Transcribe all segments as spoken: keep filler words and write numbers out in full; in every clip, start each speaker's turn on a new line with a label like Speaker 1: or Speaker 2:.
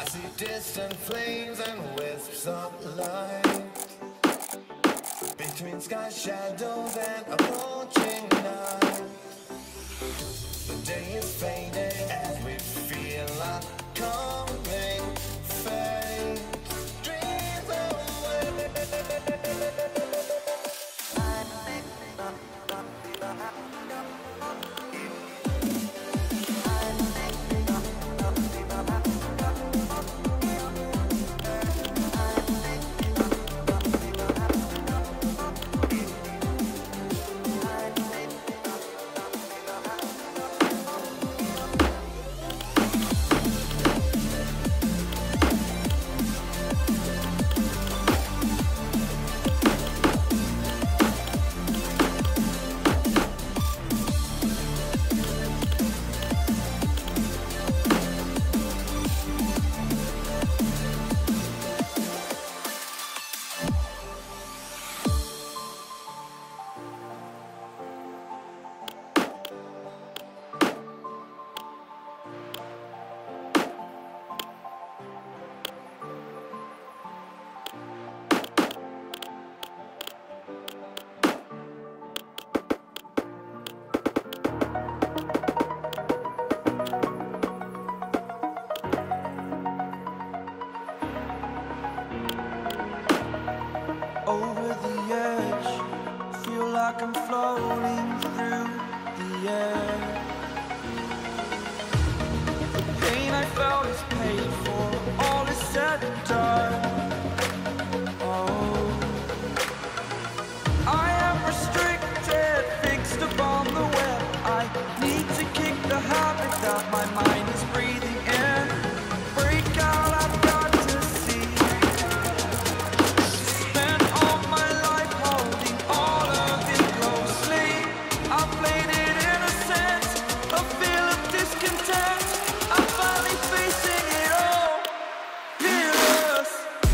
Speaker 1: see distant flames and wisps of light between sky shadows and approaching night. The day is fading as we feel our coming fate. Dreams away.
Speaker 2: Over the edge, feel like I'm floating through the air. The pain I felt is paid for, all is said and done. Oh, I am restricted, fixed upon the web. I need to kick the habit that my mind is breathing in. Break out, I've got to see. Spend all my life holding all of it closely. I played it innocent, a feel of discontent. I'm finally facing it all, fearless.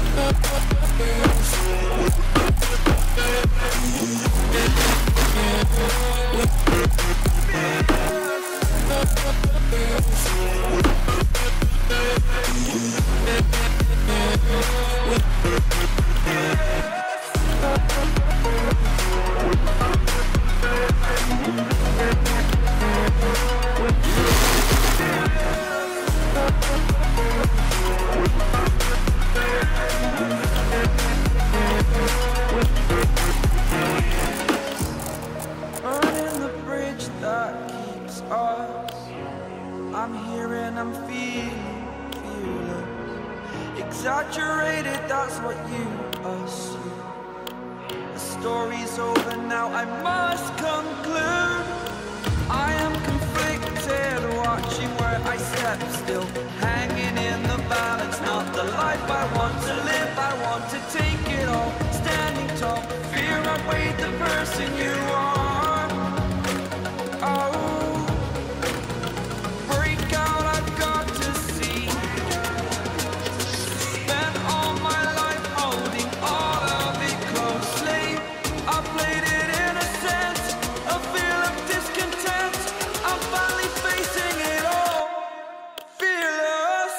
Speaker 2: Burning the bridge that keeps us. I'm here and I'm feeling fearless. Exaggerated, that's what you assume. The story's over now, I must conclude. I am conflicted, watching where I step still, hanging in the balance. Not the life I want to live, I want to take it all. Standing tall, fear outweighed the person you are. Oh, break out, I've got to see. Spent all my life holding all of it closely. I played it innocent, a feel of discontent. I'm finally facing it all, fearless.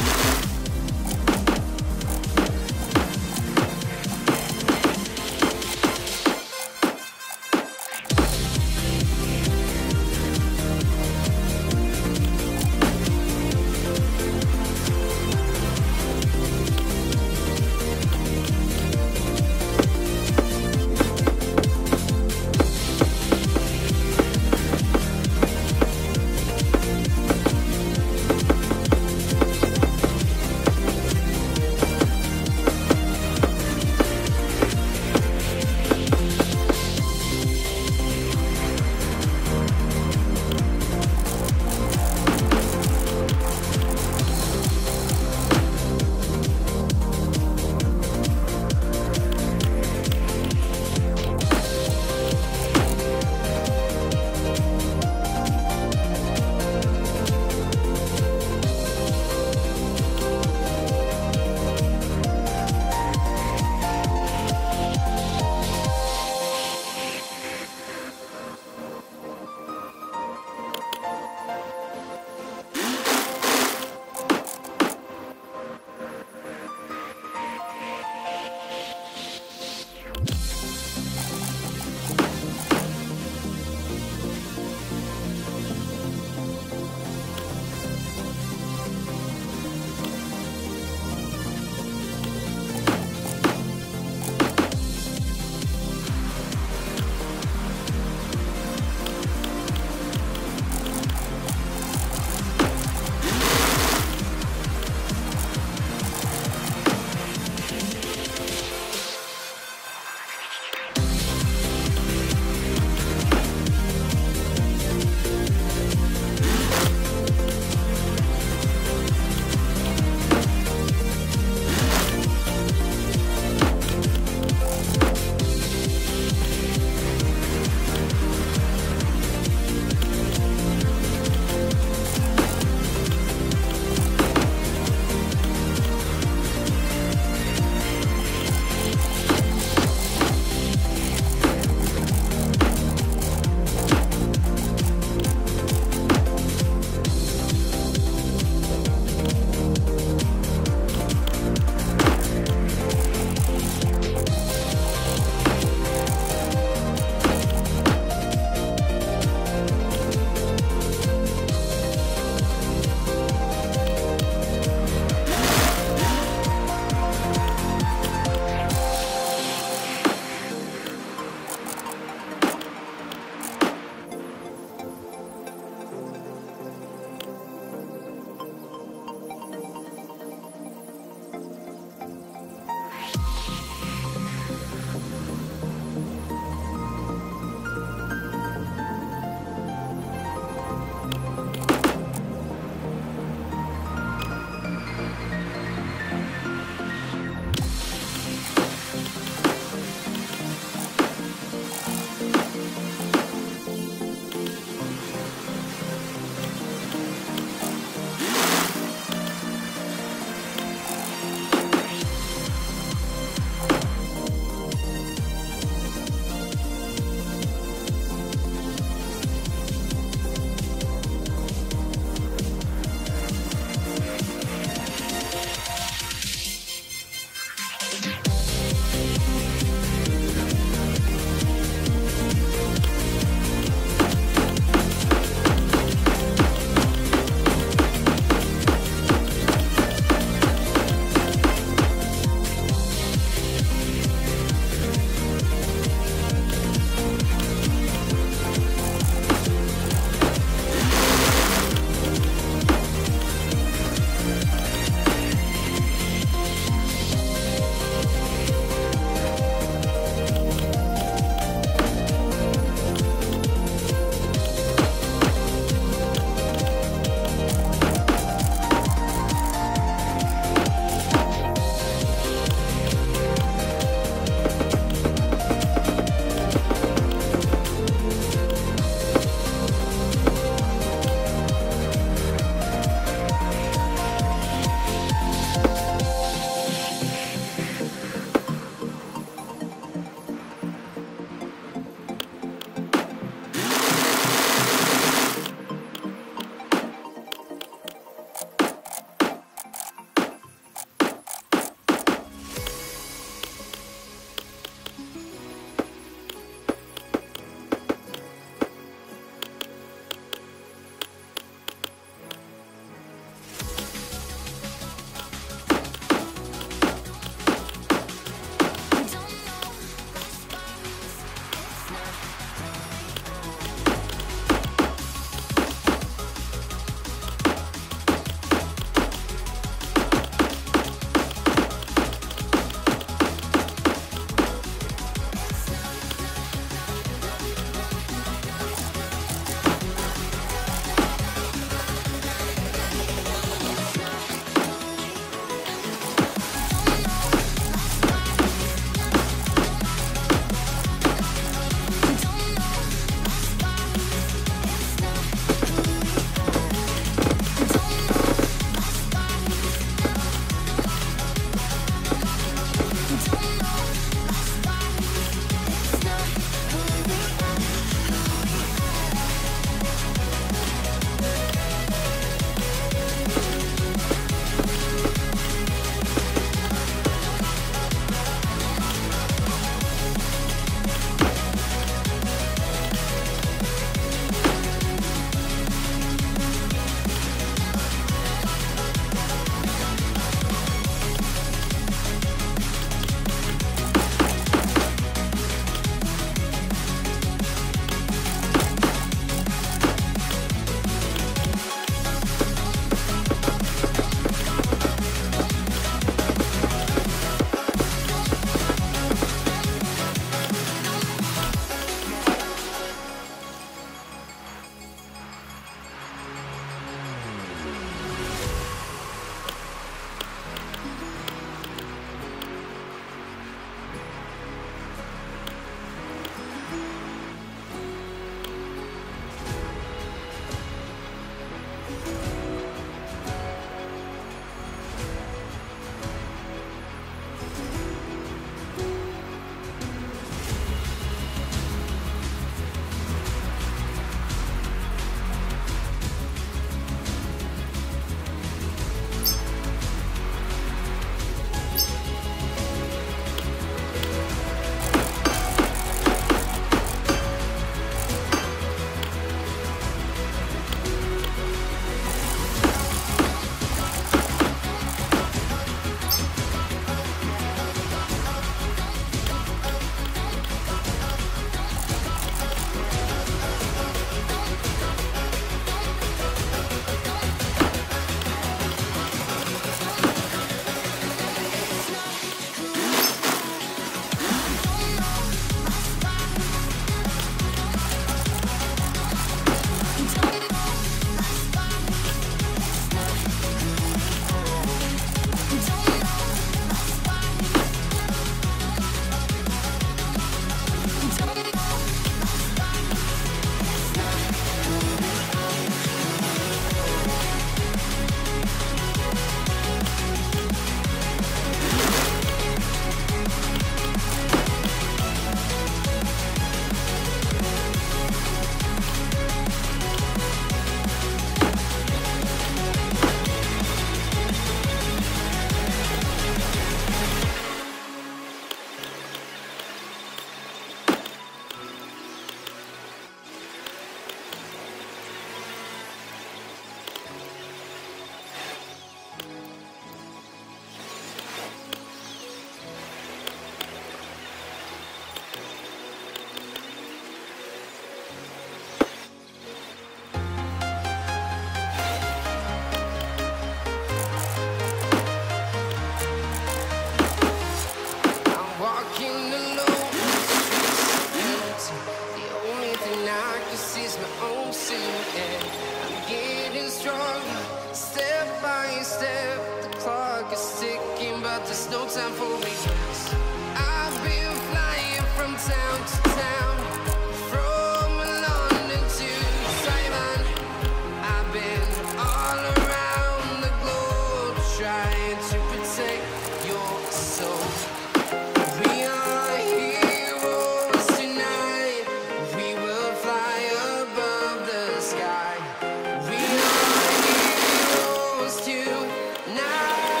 Speaker 3: my own silhouette. I'm getting stronger, step by step. The clock is ticking, but there's no time for me. I've been flying from town to town, from London to Taiwan. I've been all around the globe trying to protect your soul. We are heroes tonight. We will fly above the sky. We are heroes tonight.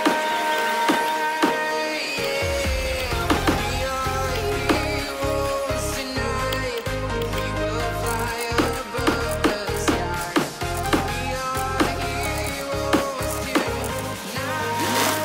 Speaker 3: Yeah. We are heroes tonight. We will fly above the sky. We are heroes tonight.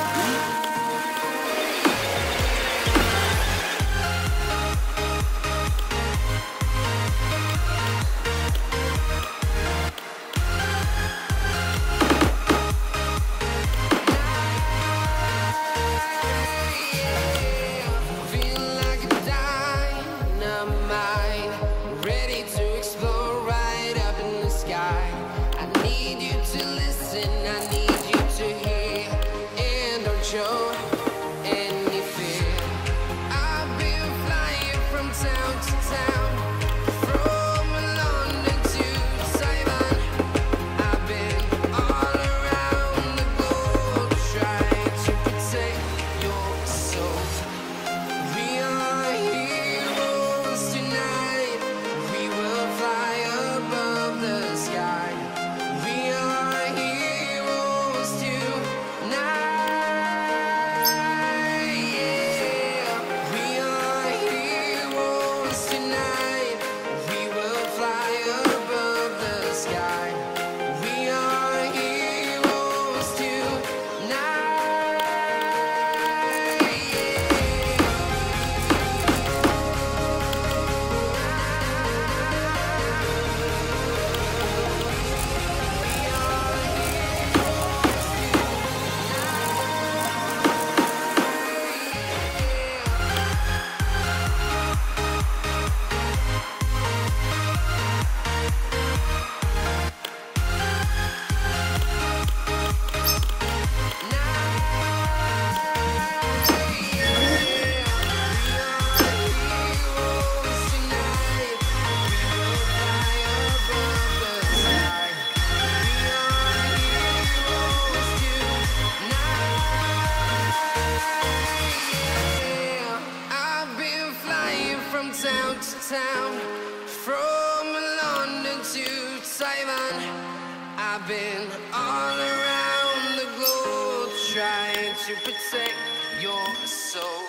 Speaker 3: Feel like a dynamite, ready to explode right up in the sky. I need you to listen, I need you to hear, and don't show any fear. I've been flying from town to town, from London to Taiwan. I've been all around the globe trying to protect your soul. We are heroes tonight. We will fly above the sky. We are heroes tonight. Yeah. We are heroes tonight. We will fly above the sky. We are heroes tonight. I've been flying from town to town, from London to Taiwan. I've been all around the globe trying to protect your soul.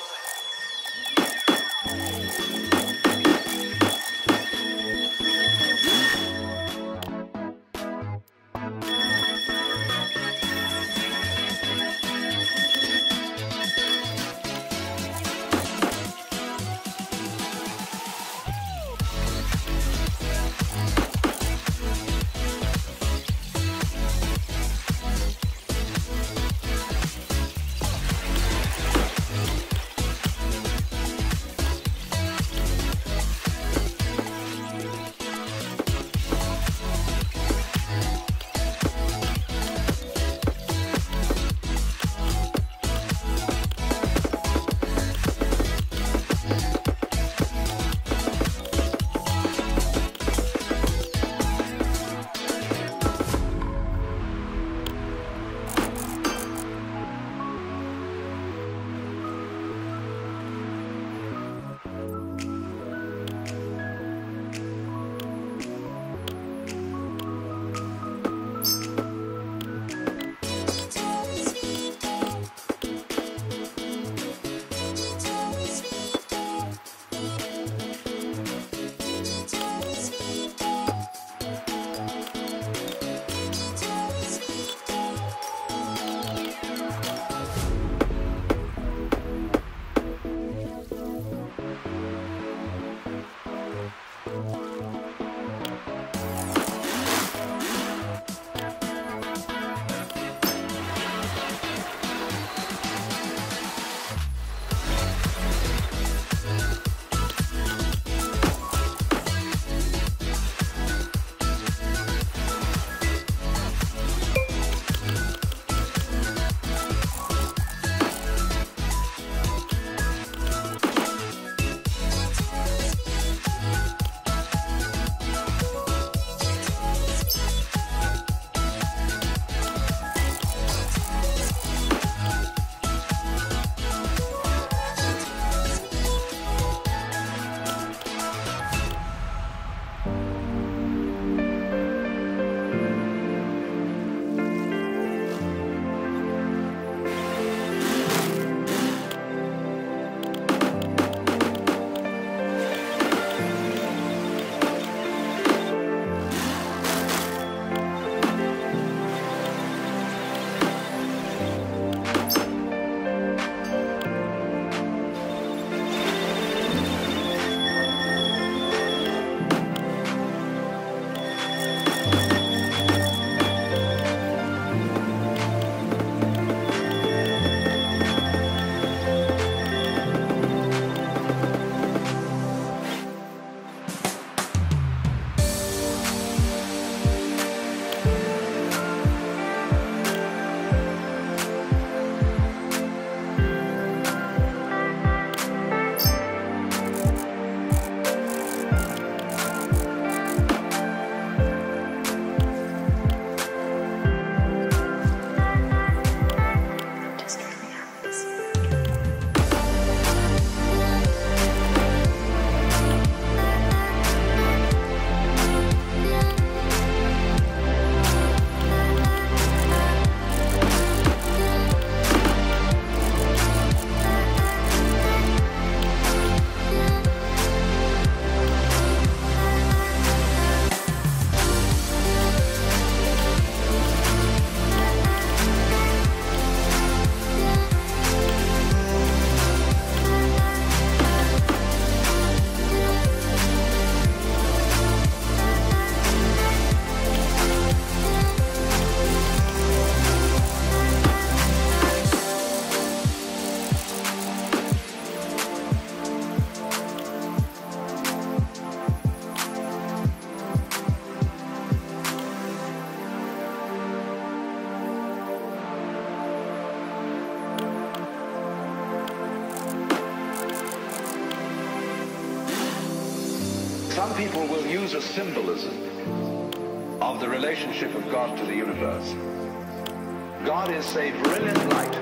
Speaker 4: Some people will use a symbolism of the relationship of God to the universe. God is a brilliant light,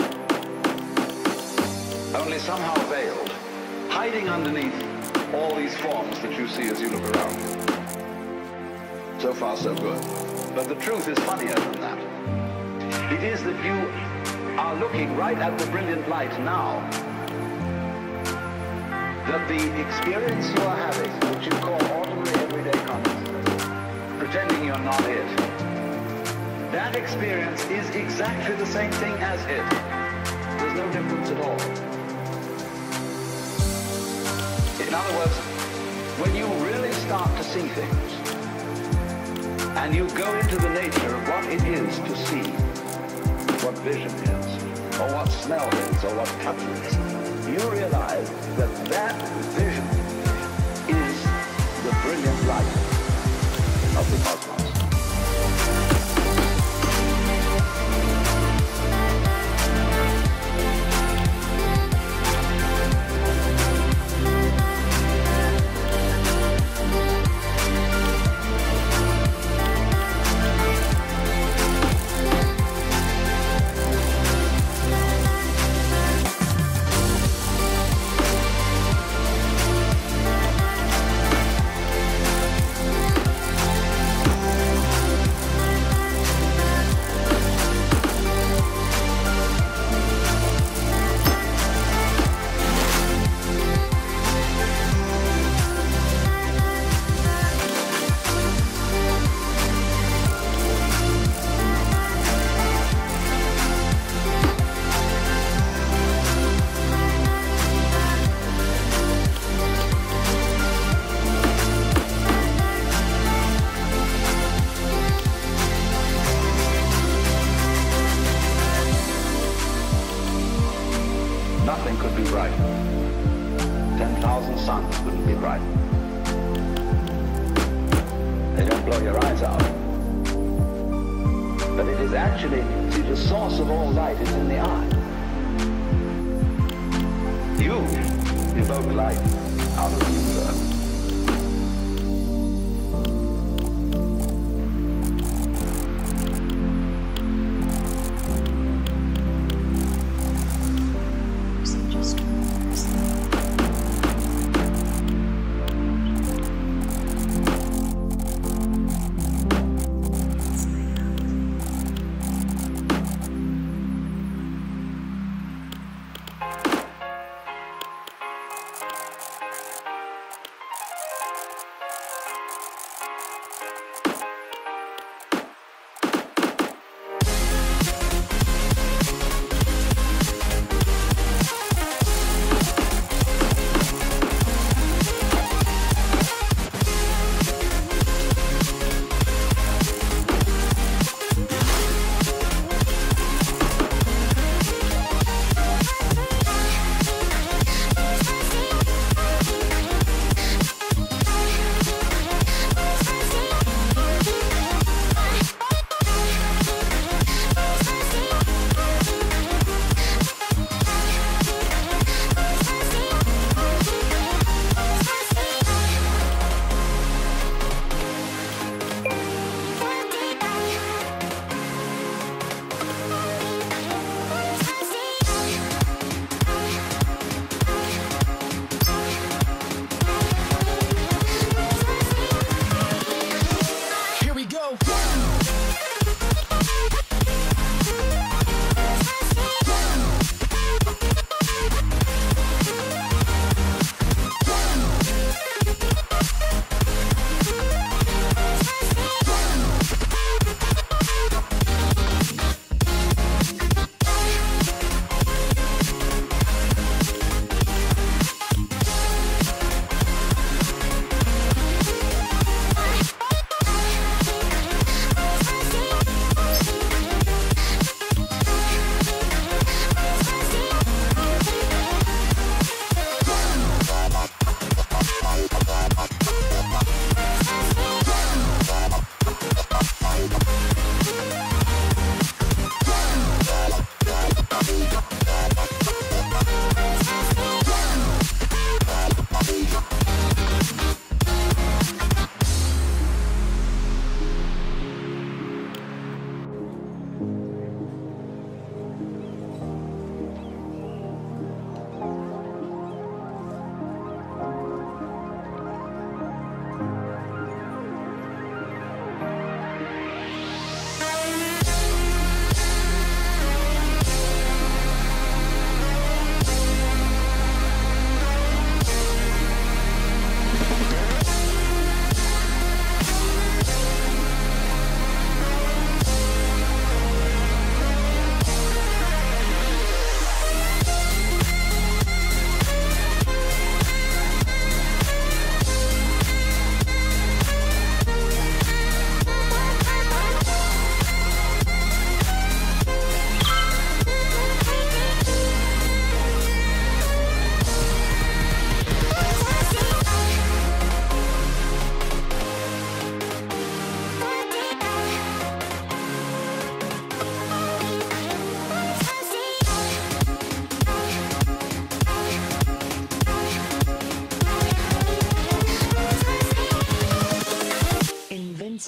Speaker 4: only somehow veiled, hiding underneath all these forms that you see as you look around. So far, so good. But the truth is funnier than that. It is that you are looking right at the brilliant light now. That the experience you are having, which you call ordinary everyday consciousness, pretending you're not it, that experience is exactly the same thing as it. There's no difference at all. In other words, when you really start to see things, and you go into the nature of what it is to see, what vision is, or what smell is, or what touch is, you realize that that vision is the brilliant light of the cosmos. Nothing could be brighter. ten thousand suns wouldn't be brighter. They don't blow your eyes out. But it is actually, see, the source of all light is in the eye. You evoke light out of the universe.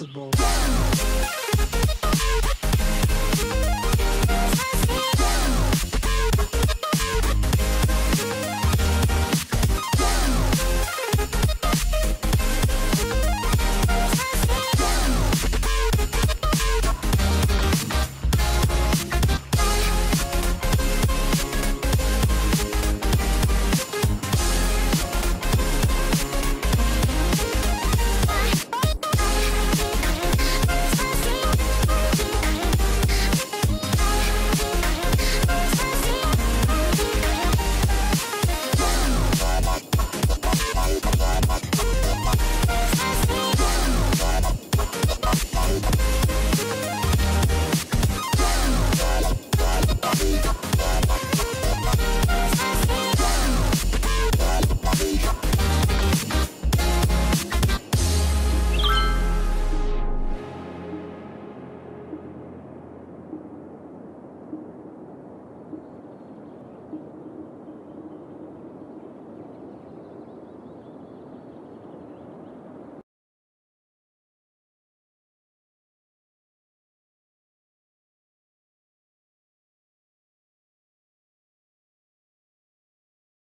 Speaker 2: Incredible.